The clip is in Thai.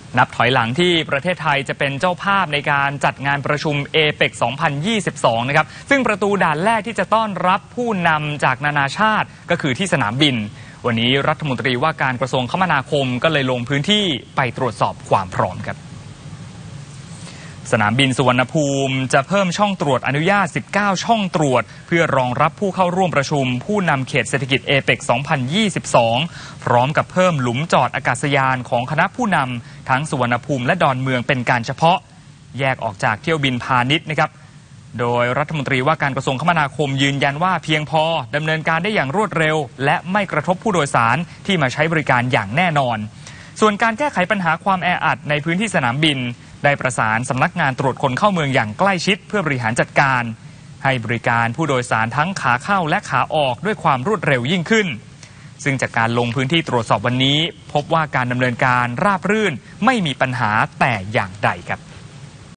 นับถอยหลังที่ประเทศไทยจะเป็นเจ้าภาพในการจัดงานประชุมเอเปก 2022 นะครับซึ่งประตูด่านแรกที่จะต้อนรับผู้นำจากนานาชาติก็คือที่สนามบินวันนี้รัฐมนตรีว่าการกระทรวงคมนาคมก็เลยลงพื้นที่ไปตรวจสอบความพร้อมครับสนามบินสุวรรณภูมิจะเพิ่มช่องตรวจอนุญาต 19 ช่องตรวจเพื่อรองรับผู้เข้าร่วมประชุมผู้นำเขตเศรษฐกิจเอเปก 2022 พร้อมกับเพิ่มหลุมจอดอากาศยานของคณะผู้นำทั้งสุวรรณภูมิและดอนเมืองเป็นการเฉพาะแยกออกจากเที่ยวบินพาณิชย์นะครับโดยรัฐมนตรีว่าการกระทรวงคมนาคมยืนยันว่าเพียงพอดำเนินการได้อย่างรวดเร็วและไม่กระทบผู้โดยสารที่มาใช้บริการอย่างแน่นอนส่วนการแก้ไขปัญหาความแออัดในพื้นที่สนามบินได้ประสานสำนักงานตรวจคนเข้าเมืองอย่างใกล้ชิดเพื่อบริหารจัดการให้บริการผู้โดยสารทั้งขาเข้าและขาออกด้วยความรวดเร็วยิ่งขึ้นซึ่งจากการลงพื้นที่ตรวจสอบวันนี้พบว่าการดำเนินการราบรื่นไม่มีปัญหาแต่อย่างใดครับ